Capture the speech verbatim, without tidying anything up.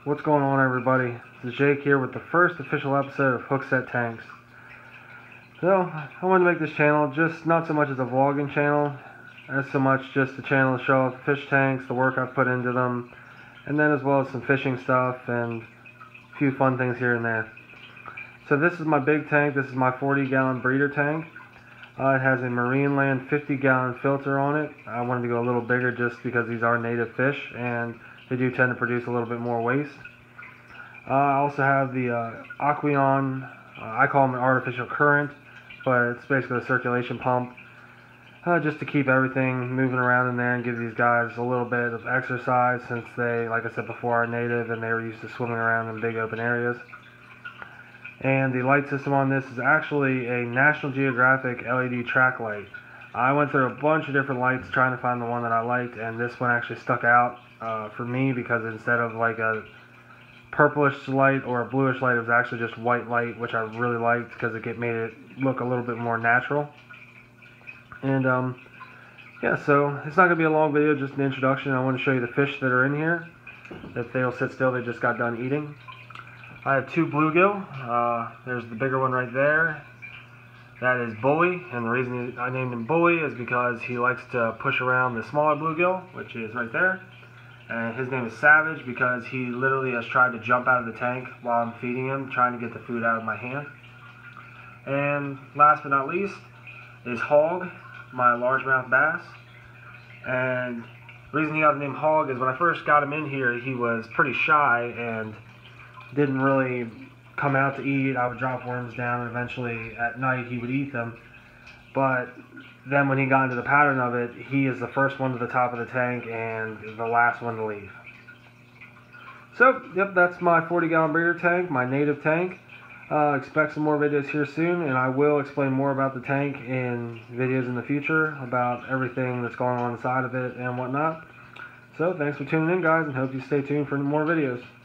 What's going on, everybody? This is Jake here with the first official episode of Hookset Tanks. So, I wanted to make this channel just not so much as a vlogging channel, as so much just a channel to show off the fish tanks, the work I've put into them, and then as well as some fishing stuff and a few fun things here and there. So this is my big tank. This is my forty gallon breeder tank. Uh, it has a Marineland fifty gallon filter on it. I wanted to go a little bigger just because these are native fish and they do tend to produce a little bit more waste. Uh, I also have the uh, Aqueon, uh, I call them an artificial current, but it's basically a circulation pump, uh, just to keep everything moving around in there and give these guys a little bit of exercise, since they, like I said before, are native and they were used to swimming around in big open areas. And the light system on this is actually a National Geographic L E D track light. I went through a bunch of different lights trying to find the one that I liked, and this one actually stuck out uh, for me because instead of like a purplish light or a bluish light, it was actually just white light, which I really liked because it made it look a little bit more natural. And um, yeah, so it's not going to be a long video, just an introduction. I want to show you the fish that are in here. If they'll sit still, they just got done eating. I have two bluegill. Uh, there's the bigger one right there. That is Bully, and the reason I named him Bully is because he likes to push around the smaller bluegill, which is right there. And his name is Savage because he literally has tried to jump out of the tank while I'm feeding him, trying to get the food out of my hand. And last but not least is Hog, my largemouth bass. And the reason he got the name Hog is when I first got him in here, he was pretty shy and didn't really come out to eat. I would drop worms down, and eventually at night he would eat them. But then when he got into the pattern of it, he is the first one to the top of the tank and the last one to leave. So, yep, that's my forty gallon breeder tank, my native tank. Uh, expect some more videos here soon, and I will explain more about the tank in videos in the future, about everything that's going on inside of it and whatnot. So, thanks for tuning in, guys, and hope you stay tuned for more videos.